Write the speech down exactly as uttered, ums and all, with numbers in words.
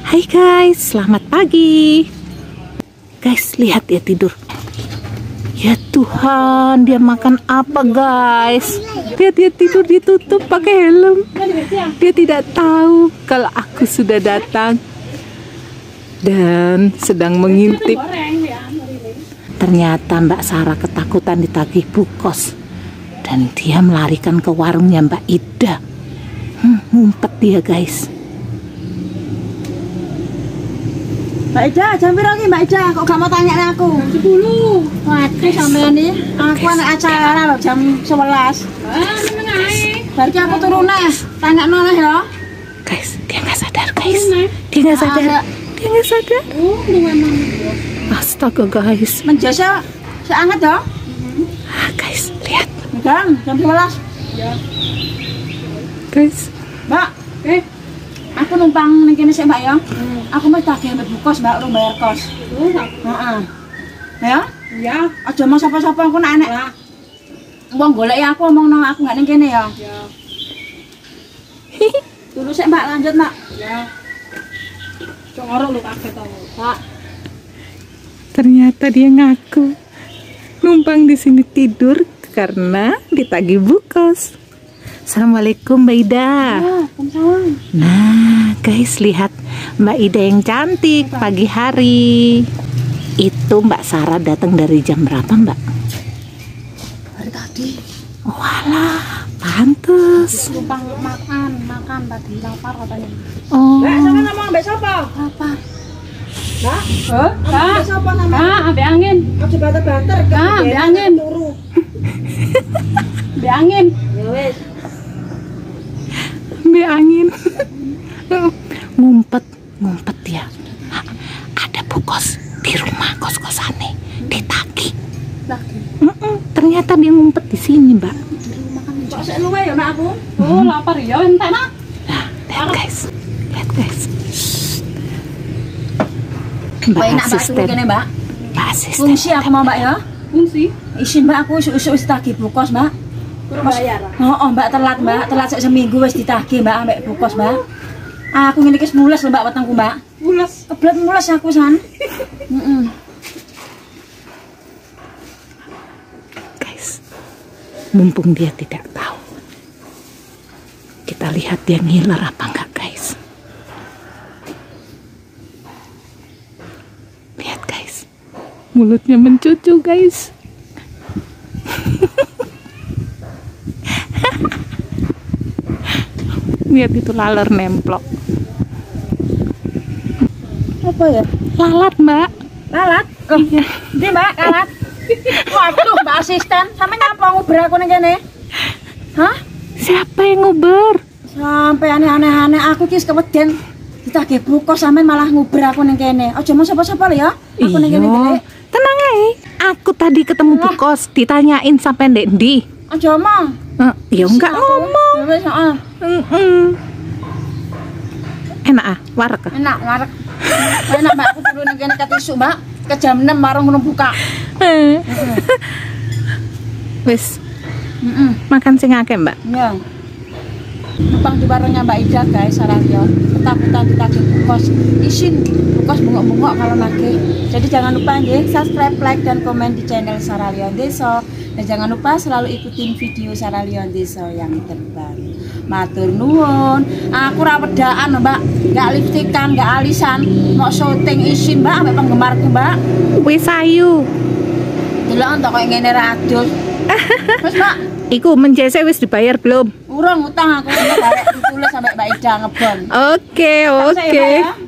Hai guys, selamat pagi. Guys, lihat dia tidur. Ya Tuhan, dia makan apa guys? Dia dia tidur ditutup pakai helm. Dia tidak tahu kalau aku sudah datang dan sedang mengintip. Ternyata Mbak Sarah ketakutan ditagih bukos dan dia melarikan ke warungnya Mbak Ida. Hmm, ngumpet dia guys. Mbak Ida, jam berapa Mbak Ida? Kok gak mau tanya aku? jam sepuluh. Waduh, sampean nih. Aku anak acara loh jam sebelas. Ah, meneng ae. Berarti aku turun nih. Tanya noleh ya. Guys, dia nggak sadar guys. Dia nggak sadar. Dia nggak sadar. Oh, memang. Astaga guys. Menjasa seanget ya? Ah, guys, lihat. Megang, jam sebelas. Ya. Guys. Mbak, eh. Aku numpang ning kene sik Mbak ya. Hmm. Aku mesti tagih mbek bukos Mbak, urung bayar kos. Oh, heeh. Ya? Iya. Aja mau sapa-sapa engko nek enek. Lah. Wong goleki aku omongno aku gak ning kene ya. Ya. Dulu sik Mbak, lanjut Mbak. Ya. Cok ngorok lu kaget to. Pak. Ternyata dia ngaku numpang di sini tidur karena ditagih bukos. Assalamualaikum Mbak Ida. Waalaikumsalam. Nah guys, lihat Mbak Ida yang cantik pagi hari. Itu Mbak Sarah datang dari jam berapa Mbak? Hari tadi. Walah, pantes. Numpang makan, makan tadi lapar katanya. Oh. Mbak, sama ngomong mbak siapa? Lapar. Mbak? Hah? Mbak siapa namanya? Mbak, ambil angin. Aja banter-banter. Mbak, ambil angin. Turu. Ambil angin. Ya wes. Ambil angin. Ngumpet, ngumpet dia. Ada bukos di rumah kos-kosane, ditagih. Tagih. Ternyata dia ngumpet di sini, Mbak. Kok sik luwe ya Mbak aku? Oh, lapar ya entek nak. Nah, lihat guys. Lihat guys. Mbak asisten. Mbak. Mbak asisten. Fungsi aku mau Mbak ya? Fungsi? Isin Mbak aku isuk-isuk wis tagih bukos Mbak. Kurang bayar. Oh, oh Mbak telat Mbak, telat sak seminggu wis ditagih Mbak ambek bukos Mbak. Aku ngene iki mules lho Mbak wetengku Mbak. Mules. Kebelet mules aku san. Heeh. Guys, mumpung dia tidak tahu, kita lihat dia ngiler apa enggak guys. Lihat guys, mulutnya mencucu guys. Lihat itu laler nemplok. Apa ya? Lalat Mbak. Lalat? Oh, iya. Ini Mbak, lalat. Waduh Mbak asisten, sampe ngapa nguber aku ning kene? Hah? Siapa yang nguber? Sampai aneh-aneh aku ki wis keweden. Ditagih bukos sampean malah nguber aku ning kene. Aja mau sapa-sapa lho ya. Aku ning kene dhewe. Tenang ae. Aku tadi ketemu bukos, ditanyain sampai ndek ndi. Aja omong. Uh, ya enggak ngomong. Wis heeh. Heeh. Enak ah, warek. Enak, warek. Enak Mbak, aku dulu ning kene ketisu Mbak. Ke jam enam warung belum buka. Heeh. Wis. Heeh. Makan sing akeh, Mbak. Iya. Numpang di warungnya Mbak Ida guys, Saralio. Ketakutan ditagih bukos. Isin bukos bungok-bungok kalau nagih. Jadi jangan lupa nggih subscribe, like dan komen di channel Saralio Deso. Dan jangan lupa selalu ikutin video Saralio Deso yang terbaru. Matur nuwun. Aku ra wedaan Mbak, enggak lipstikan, enggak alisan, mau syuting isin Mbak ambek penggemarku Mbak. Wis ayu. Delok entuk koyo ngene ra adus. Wis Mbak, iku menjese wis dibayar belum? urung utang aku arek ditulis sampai Mbak Ida ngebon. Oke, oke.